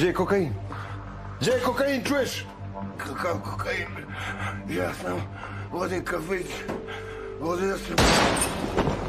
Gdzie kokain? Gdzie kokain, czujesz? Kokain. Jasno. Wody, kafejki. Wody, jasno.